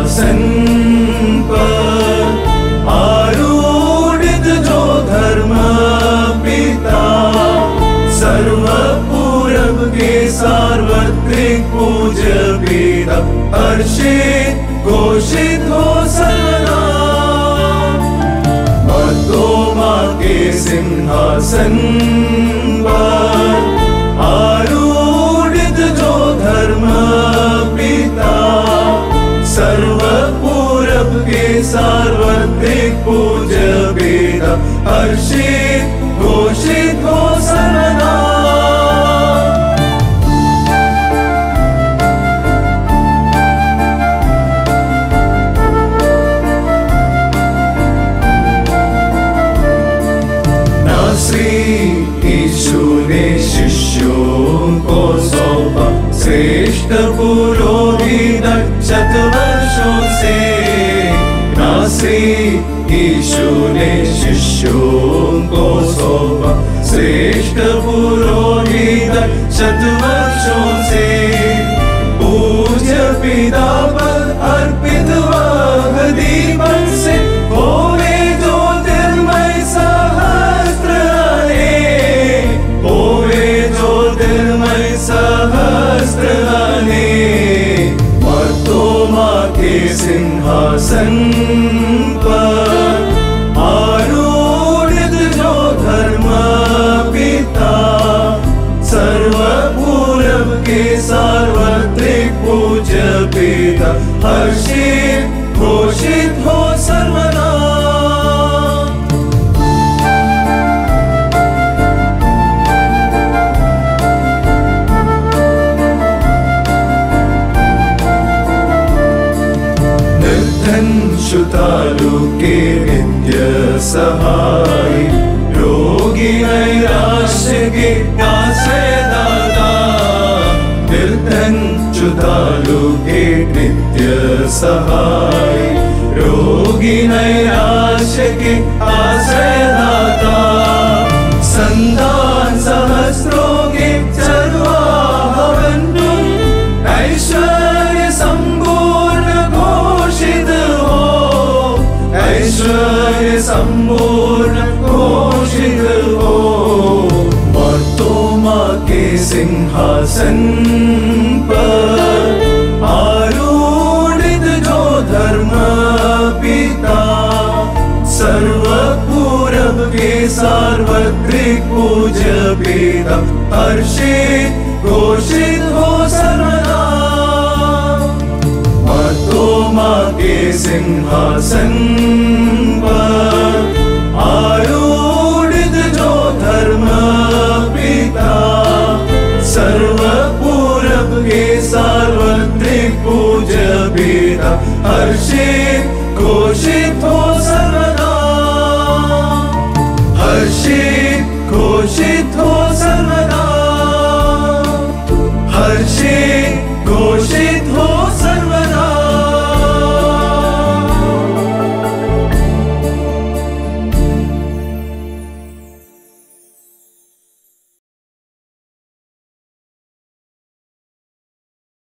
सिंहासन पर आरूढ़ जो धर्म पिता, सर्व पूरब के सार्वत्रिक पूज्य पिता, हर्षित घोषित हो सर्वदा। मर्तोमा के सिंहासन पर आरूढ़ जो धर्म पिता, सर्व पूरब के सार्वत्रिक पूज्य पिता, हर्षित घोषित हो सर्वदा। यीशु ने शिष्यों को सौंपा श्रेष्ठ पुरोहित शतवर्षों से। यीशु ने शिष्यों को सौंपा श्रेष्ठ पुरोहित शतवर्षों से। पूज्य पिता पर अर्पित वह दीपक से होवे ज्योतिर्मय सहस्त्राने, होवे ज्योतिर्मय सहस्त्राने। मर्तोमा के सिंहासन पर आरूढ़ जो धर्म पिता, सर्व पूरब के सार्वत्रिक पूज्य पिता, हर्षित घोषित हो सर्वदा। निर्धन श्रुतालु के नित्य सहाय, रोगी नैराश्य के आश्रयदाता। निर्धन श्रुतालु के नित्य सहाय, रोगी नैराश्य के आश्रयदाता। संतान सहस्रों के चरवाहा बंधु, ऐश्वर्य संपूर्ण घोषित हो, ऐश्वर्य संपूर्ण घोषित हो। मर्तोमा के सिंहासन पर आरूढ़ जो धर्म पिता, सर्व पूरब के सार्वत्रिक पूज्य पिता, हर्षित घोषित हो सर्वदा। मर्तोमा के सिंहासन पर आरूढ़ जो धर्म पिता, सर्व पूरब के सार्वत्रिक पूज्य पिता, हर्षित घोषित